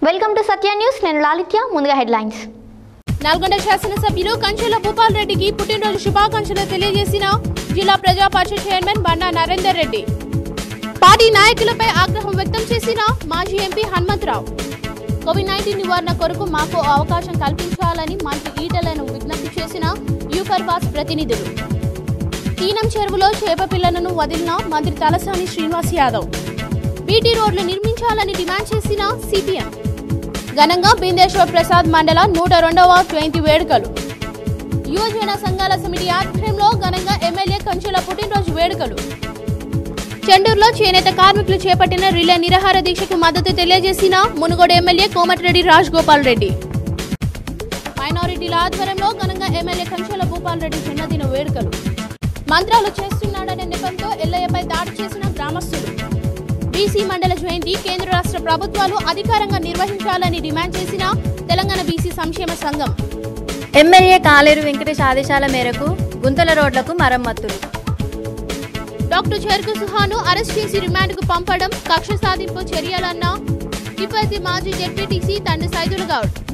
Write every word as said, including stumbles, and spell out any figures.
Welcome to Satya news. నేను లాలిత్య. ముందుగా headlines. Nalgonda శాసనసభ్యులు కంచెల భూపాల్ రెడ్డికి పుట్టినరోజు శుభాకాంక్షలు తెలియజేసిన జిల్లా ప్రజా పరిషత్ చైర్మన్ బండా నరేందర్ రెడ్డి. పార్టీ నాయకులపై ఆగ్రహం వ్యక్తం చేసిన మాజీ ఎంపీ హనుమంతరావు. కోవిడ్ నైన్టీన్ నివారణ కొరకు మాకు అవకాశం కల్పించాలని మంత్రి ఈటలను విజ్ఞప్తి చేసిన యూపర్వాస్ ప్రతినిధులు. తీనం చెరువులో చేప పిల్లలను వదిలిన మంత్రి తలసాని శ్రీనివాస్ యాదవ్. బీటీ రోడ్లు నిర్మించాలని డిమాండ్ చేసిన సిపిఎం. ఘనంగా బిందేశ్వర్ ప్రసాద్ మండల నూట రెండవ జయంతి వేడుకలు. యువజన సంఘాల సమితి ఆధ్వర్యంలో ఘనంగా ఎమ్మెల్యే కంచెల పుట్టినరోజు వేడుకలు. చెండూరులో చేనేత కార్మికులు చేపట్టిన రిలే నిరాహార దీక్షకు మద్దతు తెలియజేసిన మునుగోడు ఎమ్మెల్యే కోమటిరెడ్డి రాజ్ గోపాల్ రెడ్డి. మైనారిటీల ఆధ్వర్యంలో ఘనంగా ఎమ్మెల్యే కంచెల భూపాల్ రెడ్డి జన్మదిన వేడుకలు. మంత్రాలు చేస్తున్నాడనే నెపంతో ఎల్లయ్యపై దాడి చేసిన గ్రామస్తులు. బీసీ మండల జయంతి కేంద్ర రాష్ట్ర ప్రభుత్వాలు అధికారంగా నిర్వహించాలని డిమాండ్ చేసిన తెలంగాణ బీసీ సంక్షేమ సంఘం. ఎమ్మెల్యే కాలేరు వెంకటేష్ ఆదేశాల మేరకు గుంతల రోడ్లకు మరమ్మతులు. డాక్టర్ చెరుకు సుహాను అరెస్ట్ చేసి రిమాండ్కు పంపడం కక్ష సాధింపు చర్యలన్న తిరుపతి మాజీ జెడ్పీటీసీ తండ్రి సైదుల్ గౌడ్.